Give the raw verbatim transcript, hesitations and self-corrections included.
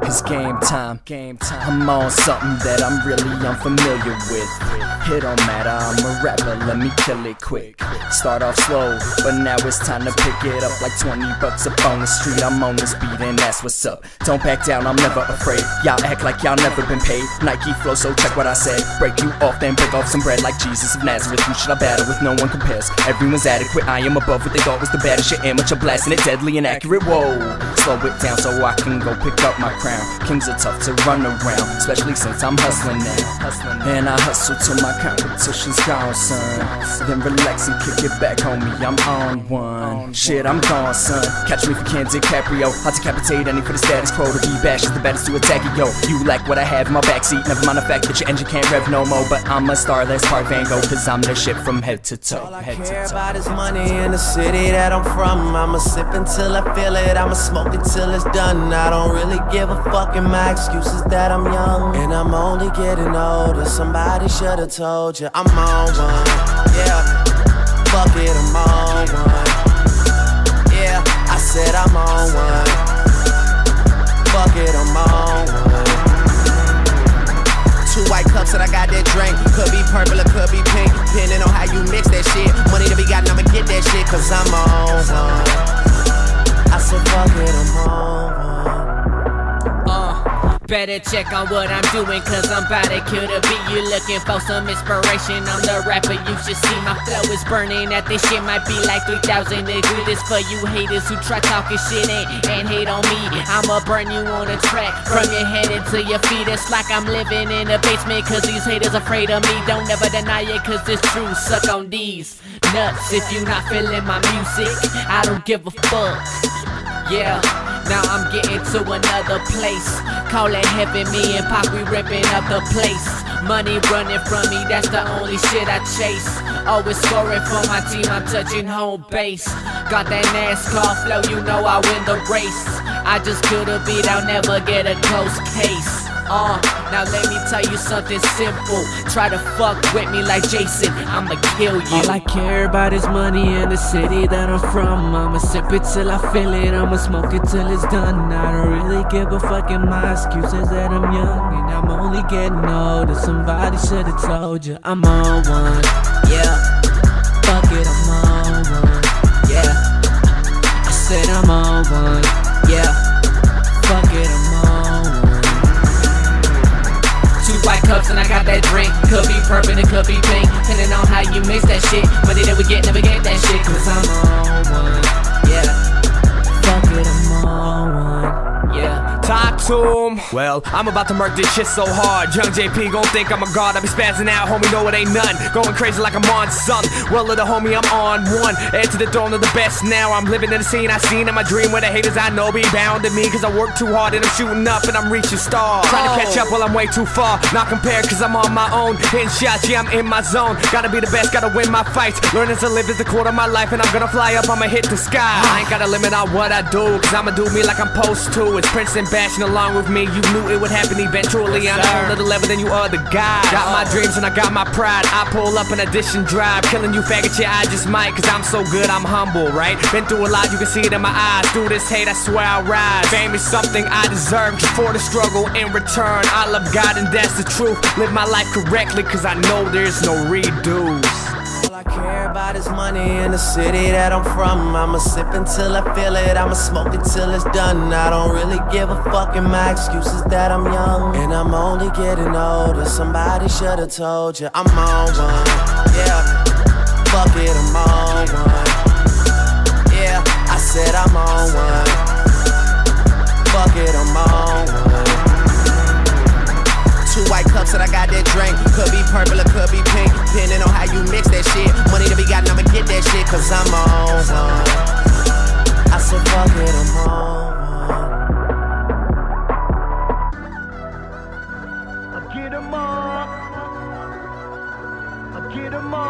cause game time, game time. I'm on something that I'm really unfamiliar with. It don't matter, I'm a rapper, let me kill it quick. Start off slow, but now it's time to pick it up. Like twenty bucks up on the street, I'm on this beat and that's what's up. Don't back down, I'm never afraid. Y'all act like y'all never been paid. Nike flow, so check what I said. Break you off, then break off some bread like Jesus of Nazareth. Who should I battle with? No one compares. Everyone's adequate, I am above what they thought was the baddest shit. Amateur blasting it, deadly and accurate. Whoa, slow it down so I can go pick up my crown. Kings are tough to run around, especially since I'm hustling now. And I hustle till my competition's gone, son. Then relax and kick it back, homie, I'm on one. Shit, I'm gone, son. Catch me if you can, DiCaprio. I'll decapitate any for the status quo. To be bashed is the baddest to attack it, yo. You like what I have in my backseat. Never mind the fact that your engine can't rev no more. But I'm a star, that's part Van Gogh, cause I'm the shit from head to toe. All I head care to toe. about is money in the city that I'm from. I'ma sip until I feel it, I'ma smoke it till it's done. I don't really give a fuck, and my excuse is that I'm young and I'm only getting older. Somebody should've told you I'm on one. Yeah, fuck it, I'm on one. Yeah, I said I'm on one. Fuck it, I'm on one. Two white cups and I got that drink. Could be purple or could be pink, depending on how you mix that shit. Money to be got, I'ma get that shit, cause I'm on one. I said fuck it, I'm on one. Better check on what I'm doing, cause I'm about to kill the beat. You looking for some inspiration, I'm the rapper, you should see. My flow is burning, that this shit might be like three thousand degrees. This for you haters who try talking shit and, and hate on me. I'ma burn you on a track, from your head into your feet. It's like I'm living in a basement, cause these haters afraid of me. Don't ever deny it, cause it's true, suck on these nuts. If you not feeling my music, I don't give a fuck. Yeah, now I'm getting to another place. Call it heaven, me and Pop, we ripping up the place. Money running from me, that's the only shit I chase. Always scoring for my team, I'm touching home base. Got that NASCAR flow, you know I win the race. I just kill the beat, I'll never get a close case. Uh, now let me tell you something simple. Try to fuck with me like Jason, I'ma kill you. All I care about is money and the city that I'm from. I'ma sip it till I feel it, I'ma smoke it till it's done. I don't really give a fuck, and my excuse is that I'm young and I'm only getting older. Somebody should've told you I'm on one. Yeah, fuck it, I'm on one. Yeah, I said I'm on one. Yeah, fuck it, I'm on one. Two white cups and I got that drink. Could be purple and it could be pink, depending on how you mix that shit. Money that we get, never get that shit, cause I'm on one. Yeah, fuck it, I'm on one. Yeah. Talk to him. Well, I'm about to murk this shit so hard. Young J P gon' think I'm a god. I be spazzing out, homie, no it ain't none. Going crazy like I'm on something. Well, little homie, I'm on one. Head to the throne of the best now. I'm living in the scene I seen in my dream, where the haters I know be bound to me, cause I work too hard and I'm shooting up and I'm reaching stars. Trying to catch up while I'm way too far. Not compared cause I'm on my own. Hitting shots, yeah, I'm in my zone. Gotta be the best, gotta win my fights. Learning to live is the core of my life, and I'm gonna fly up, I'ma hit the sky. I ain't got a limit on what I do, cause I'ma do me like I'm supposed to. It's Prince and bashing along with me. You knew it would happen eventually. I'm on another level than you other guys. Got my dreams and I got my pride. I pull up an addition drive, killing you faggot, yeah, I just might, cause I'm so good, I'm humble, right? Been through a lot, you can see it in my eyes. Through this hate, I swear I'll rise. Fame is something I deserve, just for the struggle in return. I love God and that's the truth. Live my life correctly, cause I know there's no redos. All I care about is money in the city that I'm from. I'ma sip until I feel it, I'ma smoke it till it's done. I don't really give a fuck, and my excuse is that I'm young and I'm only getting older. Somebody should've told you I'm on one. Yeah, fuck it, I'm on one. Yeah, I said I'm on one. Fuck it, I'm on one. Two white cups and I got that drink. Could be purple or could be pink, depending on how you mix that shit. Money to be got, I'ma get that shit, cause I'm on one. I said fuck it, I'm on one. I get 'em all, I get 'em all.